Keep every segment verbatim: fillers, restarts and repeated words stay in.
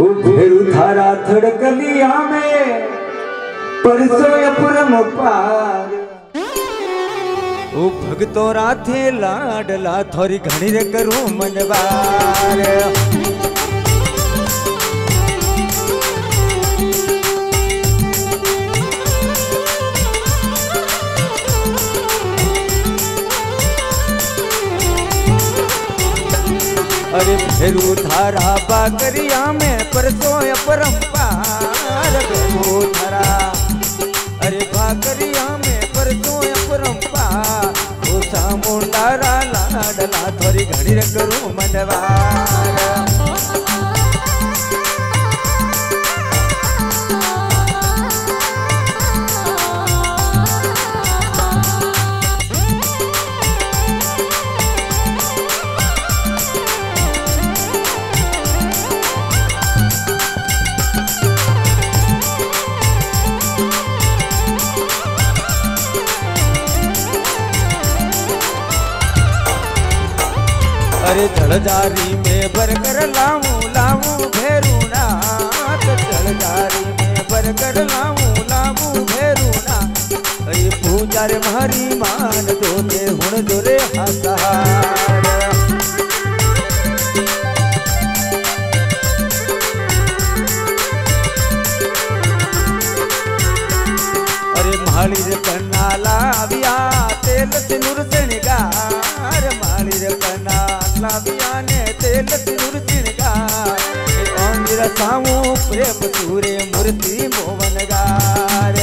ओ फेरू थारा थड़कलिया में परसों अपरम पार ओ भगतो राथे लाडला थोड़ी घणी रे करूं मनवार अरे फेरू थारा बाकरिया में परसों अपरंपार फेरू थारा अरे बाकरिया में परसों अपरंपार ओ सामुंडारा लाडला थोड़ी घड़ी रे करूं मनवार अरे जलजारी में बरकर लाऊं लाऊं भेरूना जलजारी में बरकर लाऊं लाऊं भेरूना अरे पूजा रे मारी मान दो ते हुण जोरे हासार अरे माली रे कन्ना लाविया तेल सिनुर सिणगार माली रे कन्ना लाविया ने तेल सिनुर सिणगार अंगिरा सामू प्रेम सूरे मूर्ति मोवनगार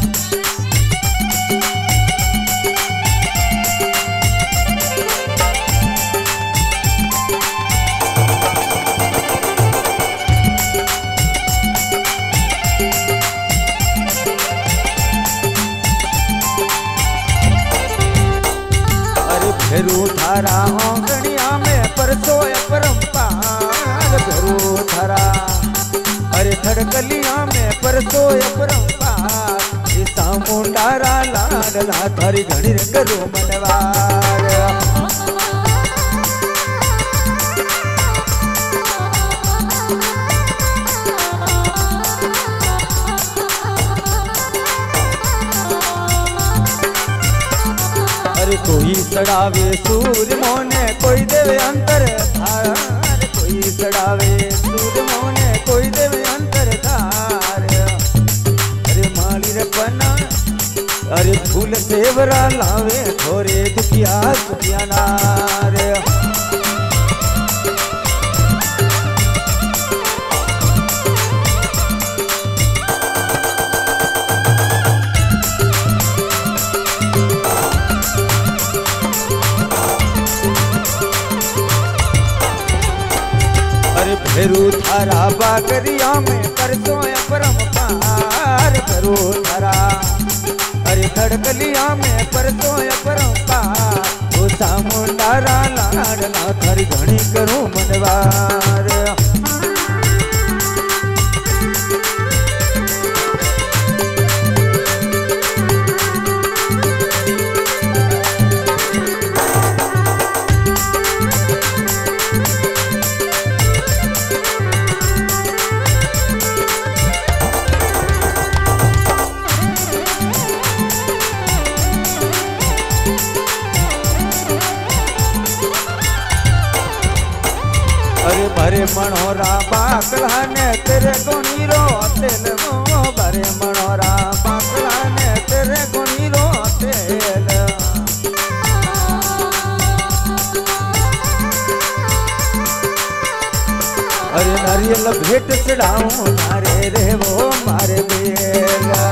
फेरू थारा आंगनिया में परसों अपरंपार फेरू थारा अरे थड़कलिया में परसों अपरंपार सामुंडारा लाडला थारी घड़ी रे करूं मनवार कोई सड़ावे सूर्य मोने कोई देवे अंतर धार कोई सड़ावे सूर्य मोने कोई देवे अंतर धार अरे माली रे पना अरे फूल सेवरा लावे थोरे दुखिया सुखिया नार फेरू थारा बाकरिया में परसों अपरंपार फेरू थारा अरे थड़कलिया में परसों अपरंपार ओ सामुंडारा लाडला थारी घणी करूं मनवार अरे भरे मनोरा बाकला ने तेरे गुनी रो तेल मो भरे मनोरा बाकला ने तेरे गुनी रो तेल अरे नारियल भेट चढ़ाऊं मारे रे वो मारे बेला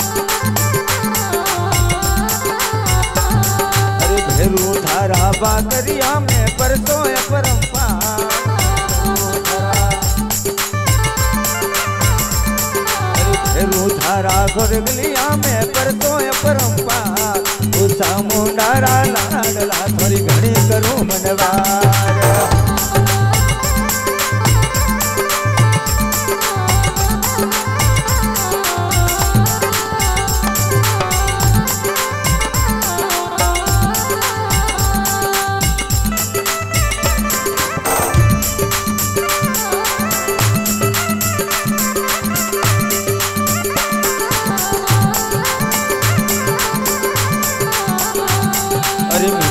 अरे भेरू धारा बाकरिया में परसों अपरंपार थारा गोरगलिया में परसों अपरंपार ओ सामुंडारा लाडला थोड़ी घणी करूं मनवार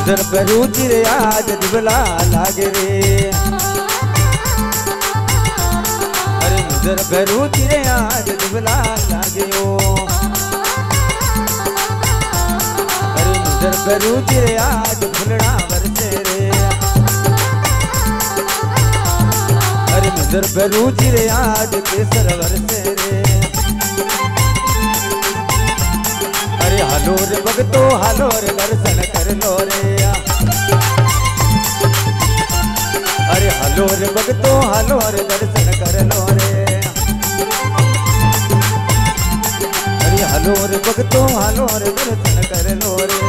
नजर पे रुचि रे आज दिवला लागे रे। अरे नजर पे रुचि रे आज दिवला लागे ओ। अरे नजर पे रुचि रे आज फुलड़ा बरसे रे। अरे नजर पे रुचि रे आज केसर बरसे रे। अरे हालो रे भगतो हालो रे दर्शन कर लो रे। अरे हालो रे भगतो हालो रे दर्शन कर लो रे। अरे हालो रे भगतो हालो रे दर्शन कर लो रे।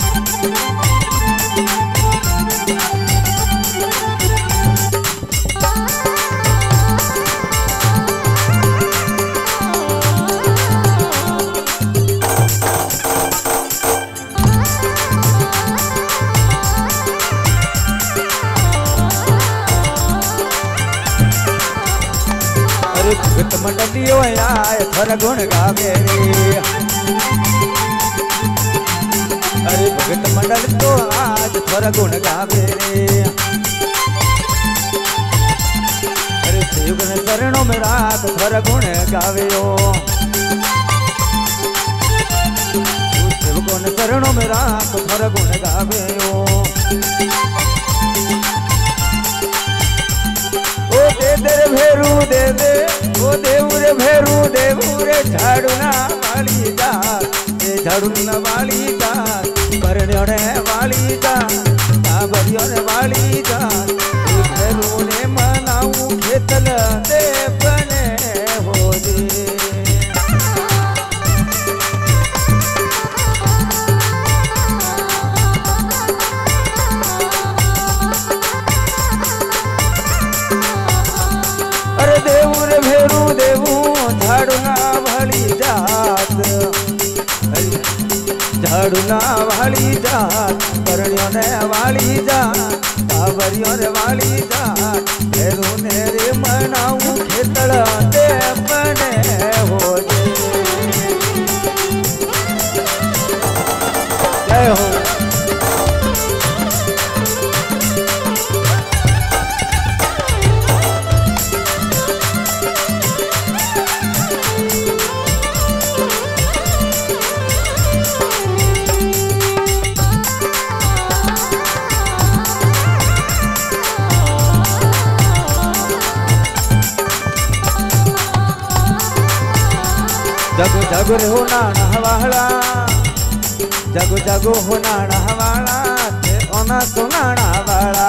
भगत मंडलियो आए थर गुण गावे रे। अरे भगत मंडल तो आज थर गुण गावे रे। अरे शिवगुण शरणों में रात थर गुण गावे ओ। शिवगुण शरणों में रात थर गुण गावे ओ। ओ दे दे रे भेरू दे दे ओ देव रे भेरू देव रे झाड़ूना वाली जा ए झाड़ूना वाली जा करण्योने वाली जा काबरियोने वाली जा ए भेरू ने मनाऊ खेतल दे बने हो जे। अरे देव रे भेरू देवू झाड़ूना वाली जात। झाड़ूना वाली जात करण्यों ने वाली जात कावरियों ने वाली जात भेरू ने रे मनाऊ खेतड़ दे बने हो जे। जय हो। जगो जगो रे हो नाना हवाला जगो जगो हो नाना हवाला ते ओना सुनाना वाला।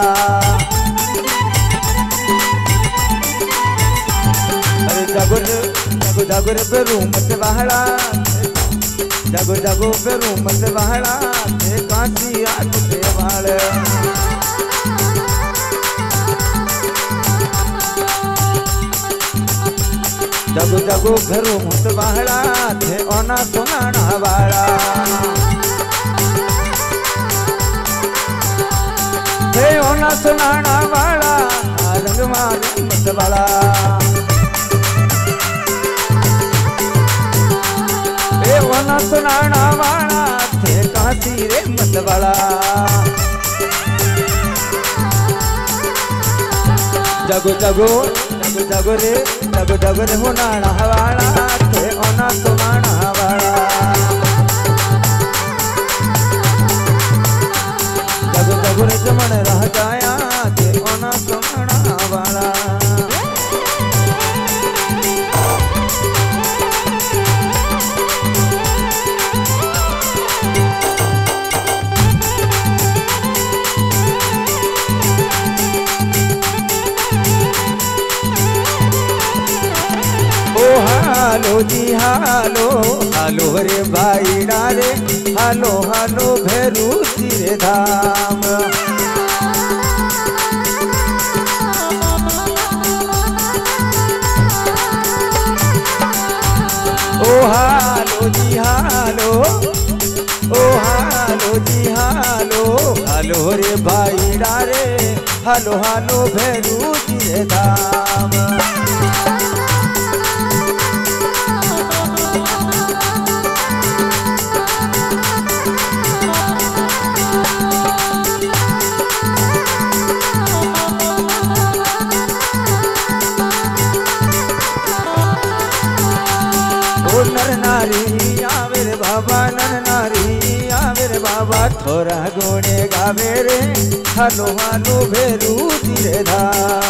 अरे जगो जगो जगो रे पे रूम से बहला जगो जगो पे रूम से बहला ते कांसी आग से वाले। जगो जगो घरू मुत बहला थे ओना सुनाना वाला। थे ओना सुनाना वाला रंग मारे मत वाला। ए ओना सुनाना वाला थे काशी रे मत वाला। जगो जगो जगो जगो रे जगो जगो रे हो नाना वाला थे ओना सुनाना वाला। जगो जगो रे जमन रह जाया थे ओना सुनाना वाला। हालो जी हालो हालो रे भाई डारे हालो हालो भैरू सिरे धाम। ओ हालो जी हालो ओ हालो जी हालो हालो रे भाई डारे हालो हालो भैरू सिरे धाम। नारी आवे रे बाबा नन नारी आवे रे बाबा थोड़ा गोने गावे रे हालो हालो भेरू धीरे धा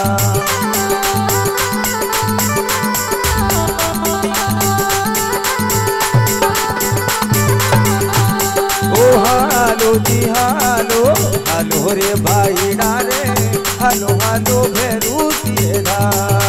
ओ हालो जी हालो हालो रे भाई डारे हालो हालो भेरू धीरे धा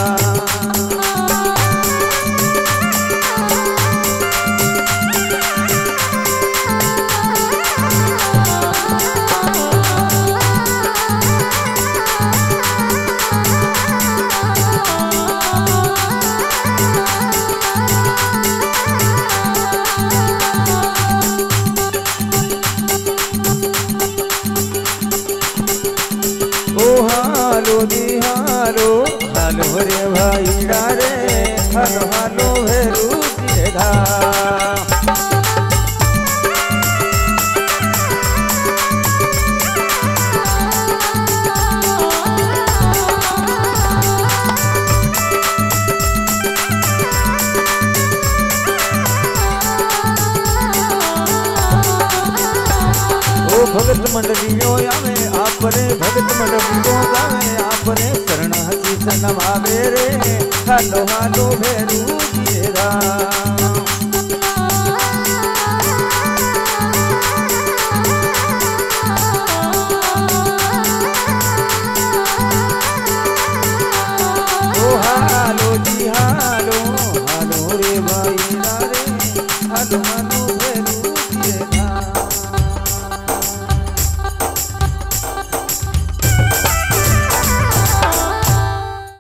हालो दी हालो हालो रे भाई डारे हालो हालो भेरू धीरे धा भगत मंडलियों आवे आपने भगत मंडलियों गावे आपने शरण हसी सनमावे रे हालो हालो भेरू धीरे धा ओ हालो जी हालो हालो रे भाई रे हालो हालो